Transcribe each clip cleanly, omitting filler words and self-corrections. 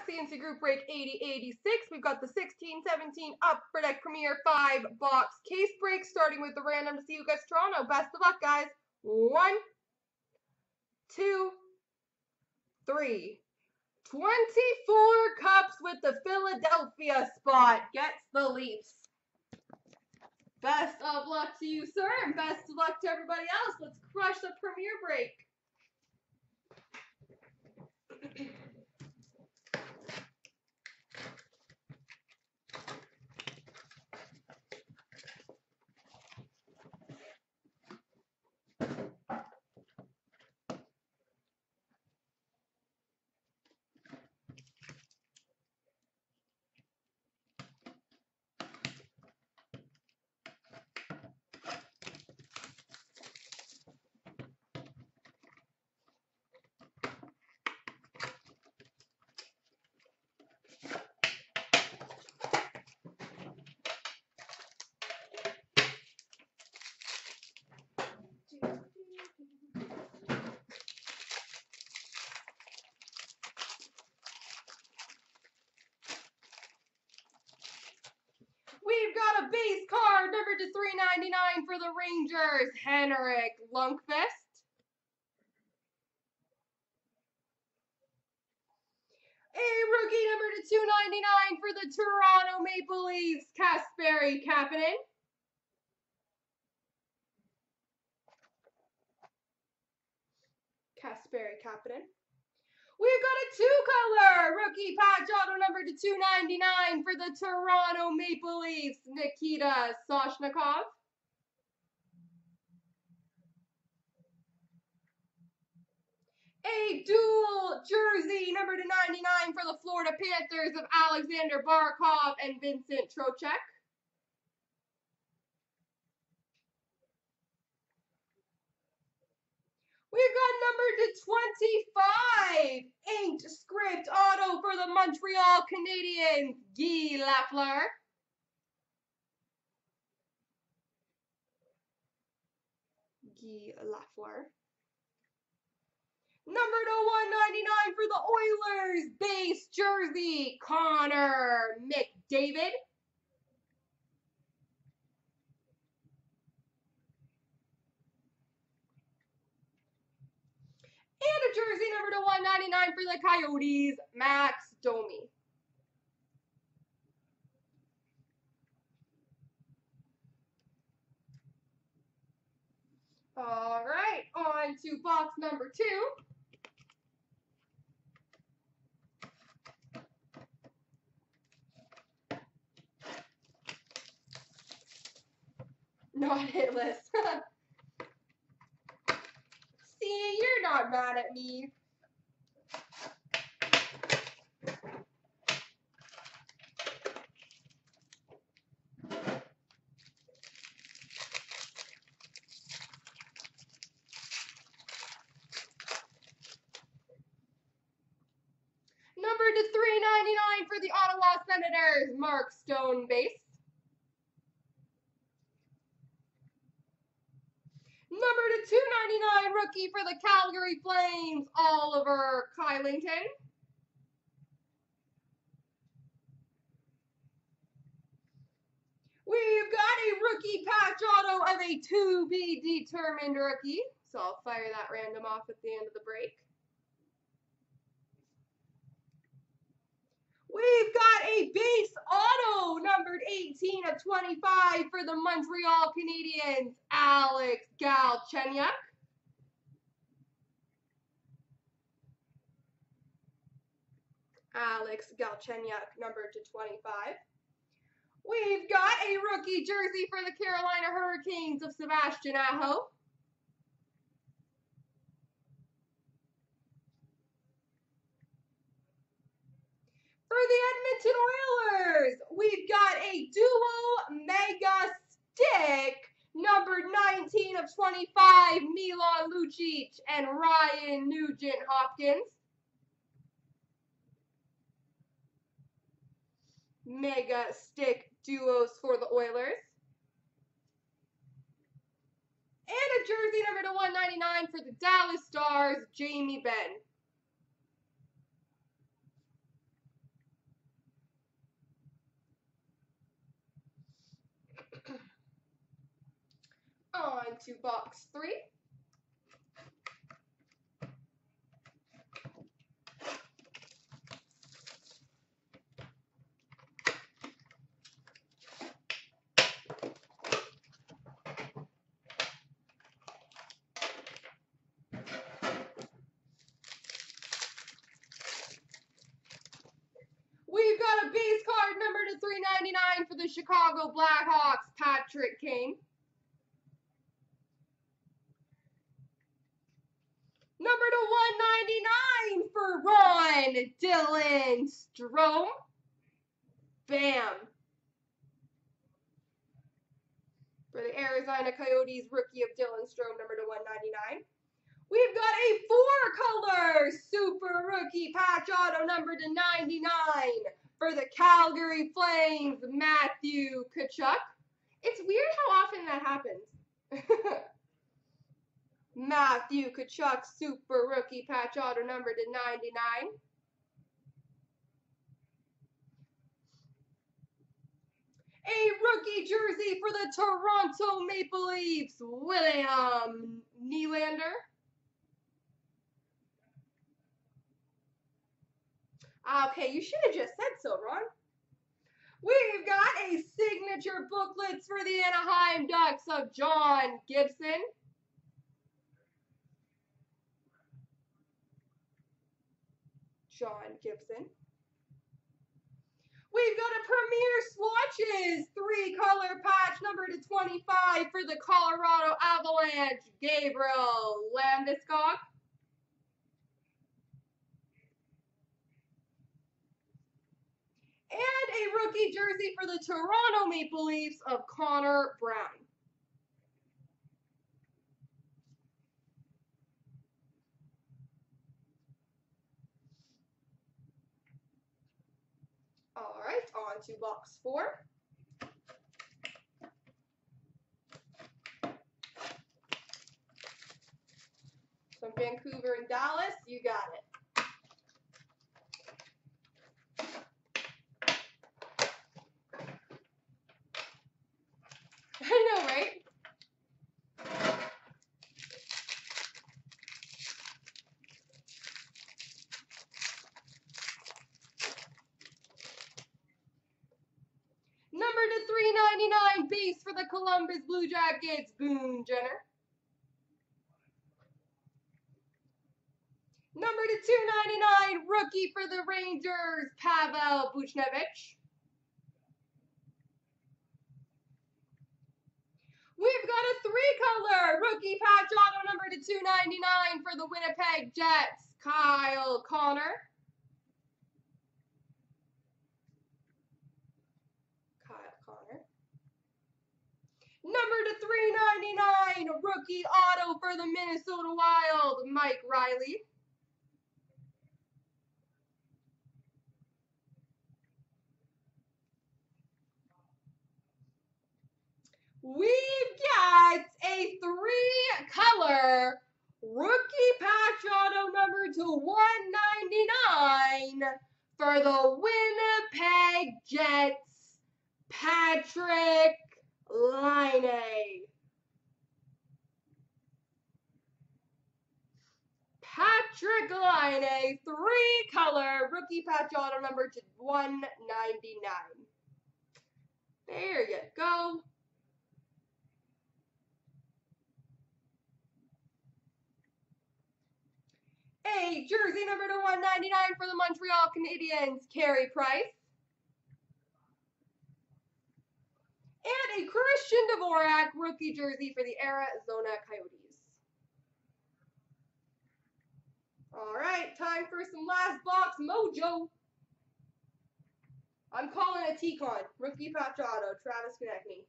CNC Group Break 8086. We've got the 16-17 Upper Deck Premier 5-box case break, starting with the random to see who gets Toronto. Best of luck, guys. 1, 2, 3. 24 cups with the Philadelphia spot. Gets the Leafs. Best of luck to you, sir, and best of luck to everybody else. Let's crush the Premier Break. We've got a base card numbered to 399 for the Rangers, Henrik Lundqvist. A rookie number to 299 for the Toronto Maple Leafs, Kasperi Kapanen. We've got a two-color rookie patch auto number to 299 for the Toronto Maple Leafs, Nikita Soshnikov. A dual jersey number to 99 for the Florida Panthers of Alexander Barkov and Vincent Trocheck. We've got number to 25, inked script auto for the Montreal Canadiens, Guy Lafleur. Number to 199 for the Oilers, base jersey, Connor McDavid. And a jersey number to 199 for the Coyotes, Max Domi. All right, on to box number 2. Not hitless. See, you're not mad at me. Number to 399 for the Ottawa Senators, Mark Stone base. Number to 299 rookie for the Calgary Flames, Oliver Kylington. We've got a rookie patch auto of a to be determined rookie. So I'll fire that random off at the end of the break. We've got a base auto numbered 18 of 25 for the Montreal Canadiens, Alex Galchenyuk. Numbered to 25. We've got a rookie jersey for the Carolina Hurricanes of Sebastian Aho. For the Edmonton Oilers, we've got a duo mega stick, number 19 of 25, Milan Lucic and Ryan Nugent-Hopkins. Mega stick duos for the Oilers. And a jersey number to 199 for the Dallas Stars, Jamie Benn. to box 3. We've got a base card number to 399 for the Chicago Blackhawks, Patrick Kane. Number to 199 for Ron Dylan Strome. Bam. For the Arizona Coyotes, rookie of Dylan Strome, number to 199. We've got a 4-color super rookie patch auto, number to 99 for the Calgary Flames, Matthew Tkachuk. It's weird how often that happens. Matthew Tkachuk, super rookie patch auto, number to 99. A rookie jersey for the Toronto Maple Leafs, William Nylander. Okay, you should have just said so, Ron. We've got a signature booklets for the Anaheim Ducks of John Gibson. John Gibson. We've got a Premier Swatches 3-color patch, number to 25 for the Colorado Avalanche, Gabriel Landeskog. And a rookie jersey for the Toronto Maple Leafs of Connor Brown. All right, on to box 4. Some Vancouver and Dallas, you got it. I know, right? Number to 399 base for the Columbus Blue Jackets, Boone Jenner. Number to 299 rookie for the Rangers, Pavel Buchnevich. We've got a 3-color rookie patch auto, number to 299 for the Winnipeg Jets, Kyle Connor. Number to 399 rookie auto for the Minnesota Wild, Mike Riley. We've got a 3-color rookie patch auto, number to 199 for the Winnipeg Jets, Patrick Laine. Patrick Laine, 3-color rookie patch auto, number to 199. There you go. A jersey number to 199 for the Montreal Canadiens, Carey Price. And a Christian Dvorak rookie jersey for the Arizona Coyotes. All right, time for some last box mojo. I'm calling a T-Con, rookie patch auto, Travis Konecny.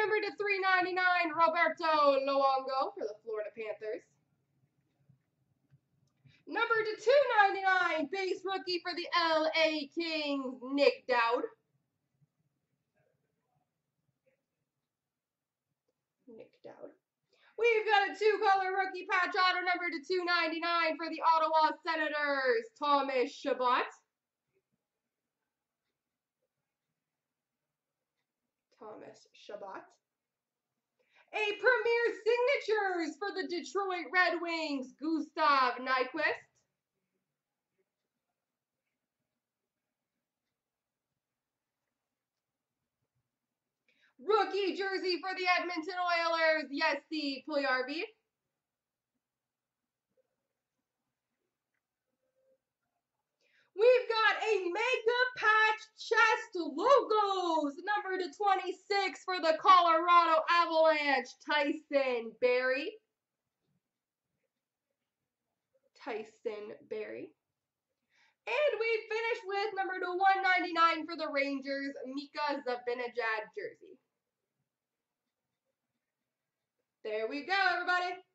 number to 399, Roberto Luongo for the Florida Panthers. Number to 299, base rookie for the LA Kings, Nick Dowd. We've got a 2-color rookie patch auto number to 299 for the Ottawa Senators, Thomas Chabot. A Premier Signatures for the Detroit Red Wings, Gustav Nyquist. Rookie jersey for the Edmonton Oilers, Jesse Puljujarvi. We've got a Mega Patch Chest Logos, number to 26 for the Colorado Avalanche, Tyson Barrie. And we finish with number to 199 for the Rangers, Mika Zibanejad jersey. There we go, everybody.